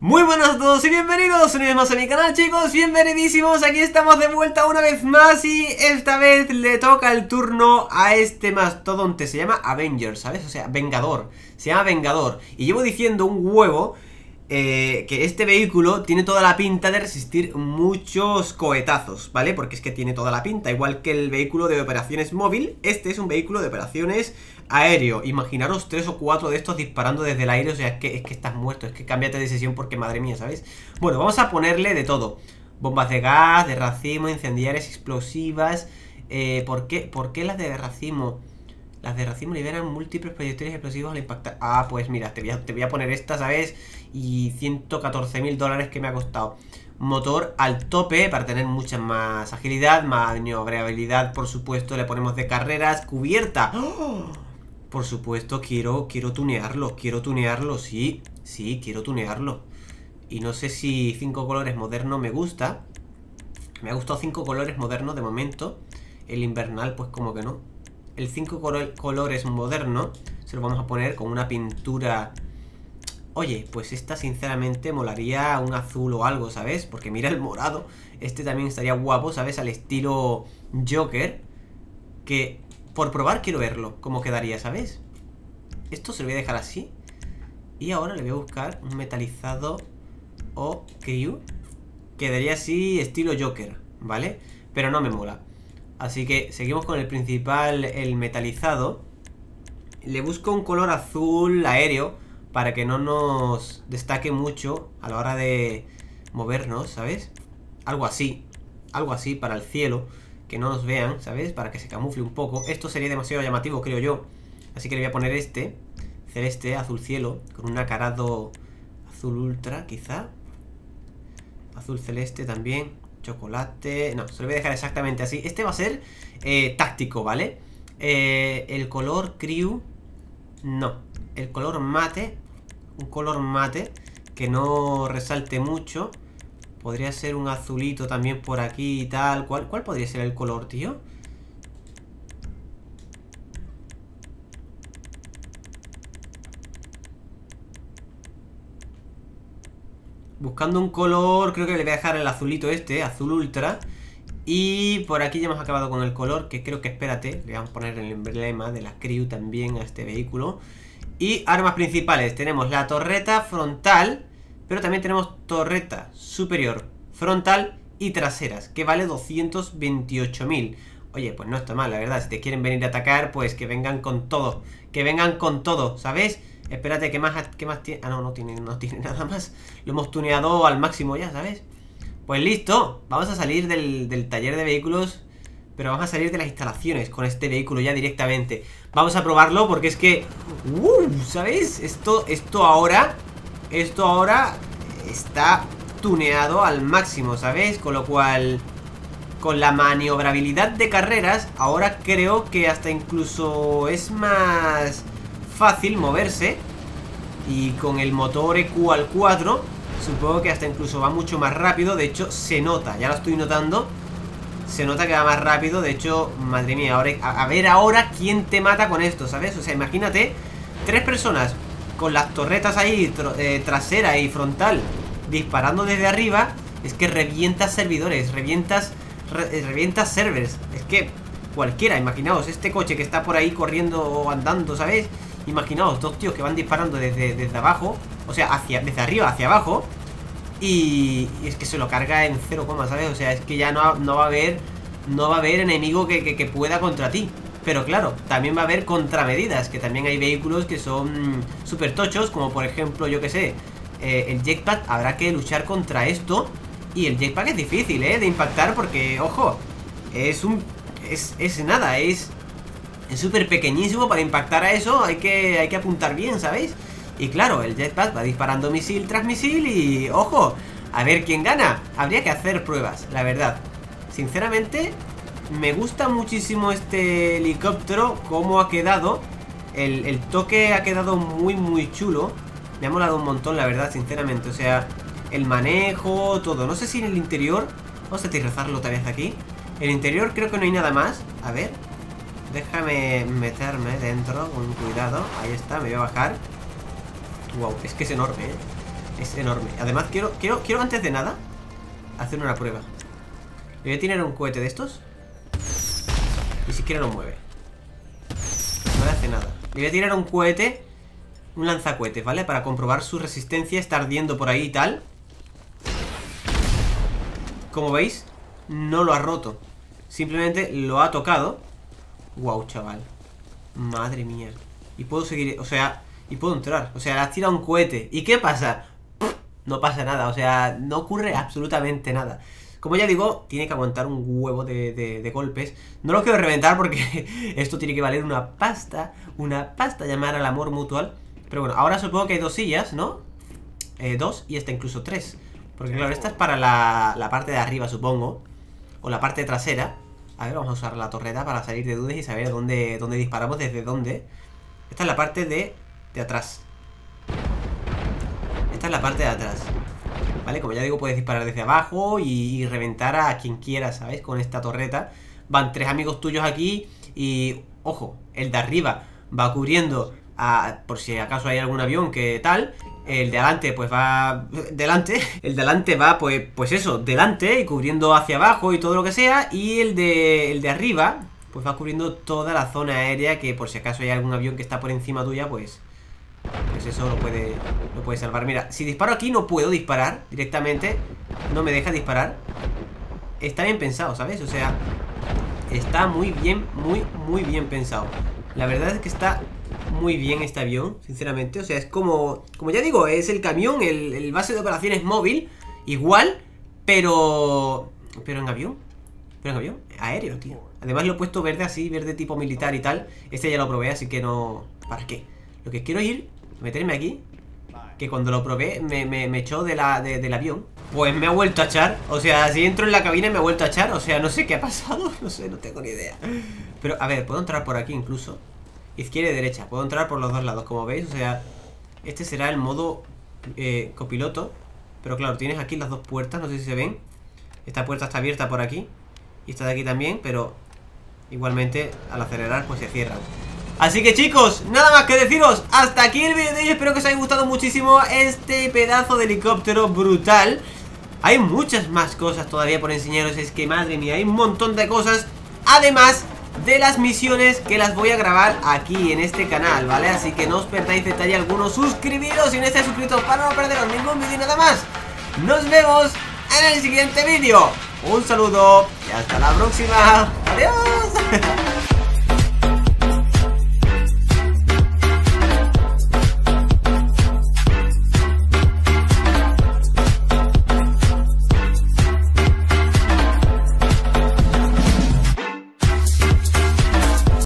Muy buenas a todos y bienvenidos una vez más a mi canal, chicos, bienvenidísimos. Aquí estamos de vuelta una vez más y esta vez le toca el turno a este mastodonte. Se llama Avenger, ¿sabes? O sea, Vengador, se llama Vengador. Y llevo diciendo un huevo que este vehículo tiene toda la pinta de resistir muchos cohetazos, ¿vale? Porque es que tiene toda la pinta, igual que el vehículo de operaciones móvil. Este es un vehículo de operaciones aéreo. Imaginaros 3 o 4 de estos disparando desde el aire. O sea, es que estás muerto, es que cámbiate de sesión porque madre mía, ¿sabes? Bueno, vamos a ponerle de todo: bombas de gas, de racimo, incendiarias, explosivas. ¿Por qué las de racimo? Las de racimo liberan múltiples proyectiles explosivos al impactar. Ah, pues mira, te voy a poner esta, ¿sabes? Y 114.000 dólares que me ha costado. Motor al tope para tener mucha más agilidad, maniobrabilidad, por supuesto. Le ponemos de carreras, cubierta. ¡Oh! Por supuesto, quiero tunearlo, sí, quiero tunearlo. Y no sé si 5 colores moderno me gusta. Me ha gustado 5 colores modernos de momento. El invernal, pues como que no. El 5 colores moderno se lo vamos a poner con una pintura. Oye, pues esta sinceramente molaría un azul o algo, ¿sabes? Porque mira el morado. Este también estaría guapo, ¿sabes? Al estilo Joker. Que por probar quiero verlo, cómo quedaría, ¿sabes? Esto se lo voy a dejar así. Y ahora le voy a buscar un metalizado o crew. Quedaría así estilo Joker, ¿vale? Pero no me mola. Así que seguimos con el principal, el metalizado. Le busco un color azul aéreo para que no nos destaque mucho a la hora de movernos, ¿sabes? Algo así para el cielo, que no nos vean, ¿sabes? Para que se camufle un poco. Esto sería demasiado llamativo, creo yo. Así que le voy a poner este celeste, azul cielo, con un acarado azul ultra, quizá. Azul celeste también. Chocolate. No, se lo voy a dejar exactamente así. Este va a ser táctico, ¿vale? El color crew. No. El color mate. Un color mate que no resalte mucho. Podría ser un azulito también por aquí y tal. ¿Cuál podría ser el color, tío? Buscando un color, creo que le voy a dejar el azulito este, azul ultra. Y por aquí ya hemos acabado con el color, que creo que, espérate, le vamos a poner el emblema de la crew también a este vehículo. Y armas principales, tenemos la torreta frontal, pero también tenemos torreta superior, frontal y traseras, que vale 228.000. Oye, pues no está mal, la verdad. Si te quieren venir a atacar, pues que vengan con todo. Que vengan con todo, ¿sabes? Espérate, ¿qué más tiene? Ah, no tiene nada más. Lo hemos tuneado al máximo ya, ¿sabes? Pues listo, vamos a salir del taller de vehículos. Pero vamos a salir de las instalaciones con este vehículo ya directamente. Vamos a probarlo porque es que ¿sabéis? Esto ahora está tuneado al máximo, ¿sabéis? Con lo cual, con la maniobrabilidad de carreras, ahora creo que hasta incluso es más fácil moverse. Y con el motor EQ al 4 supongo que hasta incluso va mucho más rápido. De hecho se nota, ya lo estoy notando. Se nota que va más rápido. De hecho, madre mía, ahora, a ver ahora quién te mata con esto, ¿sabes? O sea, imagínate 3 personas con las torretas ahí trasera y frontal disparando desde arriba. Es que revientas servidores, revientas servers. Es que cualquiera, imaginaos este coche que está por ahí corriendo o andando, ¿sabes? Imaginaos 2 tíos que van disparando desde abajo. O sea, desde arriba hacia abajo. Y es que se lo carga en 0, ¿sabes? O sea, es que ya no va a haber enemigo que pueda contra ti. Pero claro, también va a haber contramedidas. Que también hay vehículos que son súper tochos. Como por ejemplo, yo que sé, el jetpack. Habrá que luchar contra esto. Y el jetpack es difícil, de impactar. Porque, ojo, es nada, es súper pequeñísimo. Para impactar a eso hay que apuntar bien, ¿sabéis? Y claro, el jetpack va disparando misil tras misil y, ojo, a ver quién gana. Habría que hacer pruebas, la verdad. Sinceramente, me gusta muchísimo este helicóptero, cómo ha quedado. El toque ha quedado muy, muy chulo. Me ha molado un montón, la verdad, sinceramente. O sea, el manejo, todo. No sé si en el interior, vamos a aterrizarlo otra vez aquí. En el interior creo que no hay nada más. A ver, déjame meterme dentro con cuidado. Ahí está, me voy a bajar. Wow, es que es enorme, Es enorme. Además, quiero antes de nada hacer una prueba. Le voy a tirar un cohete de estos. Ni siquiera lo mueve. No le hace nada. Le voy a tirar un cohete, un lanzacohetes, ¿vale? Para comprobar su resistencia. Está ardiendo por ahí y tal. Como veis, no lo ha roto. Simplemente lo ha tocado. Wow, chaval. Madre mía. Y puedo seguir, o sea, y puedo entrar. O sea, le has tirado un cohete. ¿Y qué pasa? No pasa nada, o sea, no ocurre absolutamente nada. Como ya digo, tiene que aguantar un huevo de golpes. No lo quiero reventar porque esto tiene que valer una pasta. Una pasta, llamar al amor mutual. Pero bueno, ahora supongo que hay 2 sillas, ¿no? 2 y esta incluso 3. Porque claro, esta es para la parte de arriba, supongo. O la parte trasera. A ver, vamos a usar la torreta para salir de dudas y saber dónde disparamos, desde dónde. Esta es la parte de atrás. Esta es la parte de atrás. ¿Vale? Como ya digo, puedes disparar desde abajo y reventar a quien quiera, ¿sabes? Con esta torreta. Van 3 amigos tuyos aquí y, ojo, el de arriba va cubriendo por si acaso hay algún avión que tal. El de adelante pues va delante. El de adelante va pues eso, delante y cubriendo hacia abajo y todo lo que sea. Y el de arriba pues va cubriendo toda la zona aérea, que por si acaso hay algún avión que está por encima tuya, pues eso lo puede salvar. Mira, si disparo aquí no puedo disparar directamente. No me deja disparar. Está bien pensado, ¿sabes? O sea, está muy bien, muy bien pensado. La verdad es que está muy bien este avión, sinceramente. O sea, es como ya digo, es el camión, el base de operaciones móvil. Igual, pero en avión. Pero en avión, aéreo, tío. Además lo he puesto verde así, verde tipo militar y tal. Este ya lo probé, así que no... ¿Para qué? Lo que quiero ir, meterme aquí. Que cuando lo probé me echó del avión. Pues me ha vuelto a echar. O sea, si entro en la cabina me ha vuelto a echar. O sea, no sé qué ha pasado. No sé, no tengo ni idea. Pero, a ver, puedo entrar por aquí incluso. Izquierda y derecha, puedo entrar por los dos lados, como veis. O sea, este será el modo copiloto. Pero claro, tienes aquí las 2 puertas, no sé si se ven. Esta puerta está abierta por aquí y esta de aquí también, pero igualmente al acelerar pues se cierran. Así que chicos, nada más que deciros. Hasta aquí el vídeo de hoy, espero que os haya gustado muchísimo este pedazo de helicóptero brutal. Hay muchas más cosas todavía por enseñaros. Es que madre mía, hay un montón de cosas. Además de las misiones que las voy a grabar aquí en este canal, ¿vale? Así que no os perdáis detalle alguno. Suscribiros si no estáis suscritos para no perderos ningún vídeo y nada más. Nos vemos en el siguiente vídeo. Un saludo y hasta la próxima. Adiós.